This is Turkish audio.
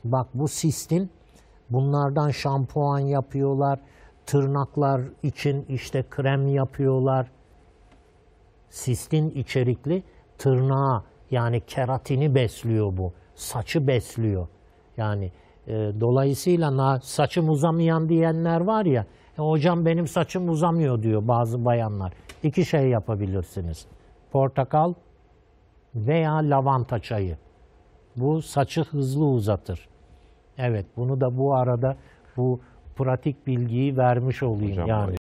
Bak bu sistin, bunlardan şampuan yapıyorlar. Tırnaklar için işte krem yapıyorlar. Sistin içerikli tırnağı, yani keratini besliyor bu. Saçı besliyor. Yani dolayısıyla saçım uzamayan diyenler var ya, hocam benim saçım uzamıyor diyor bazı bayanlar. İki şey yapabilirsiniz. Portakal veya lavanta çayı. Bu saçı hızlı uzatır. Evet, bunu da bu arada bu pratik bilgiyi vermiş olayım. Hocam, yani.